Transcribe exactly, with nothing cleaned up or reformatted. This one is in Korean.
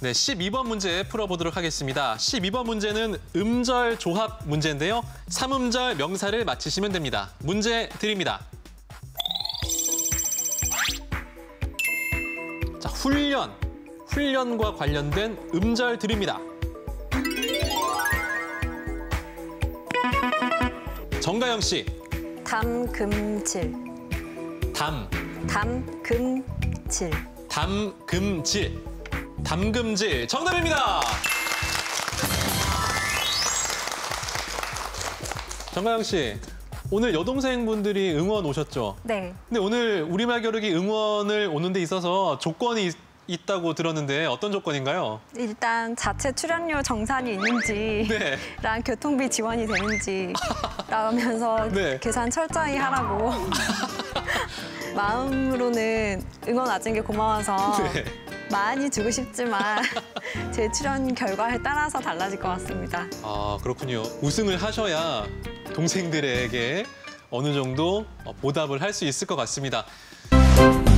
네, 십이 번 문제 풀어보도록 하겠습니다. 십이 번 문제는 음절 조합 문제인데요. 삼음절 명사를 맞히시면 됩니다. 문제 드립니다. 자, 훈련, 훈련과 관련된 음절 드립니다. 정가영 씨. 담금질. 담. 담금질. 담금질. 담금질. 정답입니다. 정가영 씨, 오늘 여동생분들이 응원 오셨죠? 네. 근데 오늘 우리말 겨루기 응원을 오는 데 있어서 조건이 있, 있다고 들었는데 어떤 조건인가요? 일단 자체 출연료 정산이 있는지, 네. 랑 교통비 지원이 되는지 라면서 네. 계산 철저히 하라고. 마음으로는 응원 와준 게 고마워서 네. 많이 주고 싶지만 제 출연 결과에 따라서 달라질 것 같습니다. 아, 그렇군요. 우승을 하셔야 동생들에게 어느 정도 보답을 할 수 있을 것 같습니다.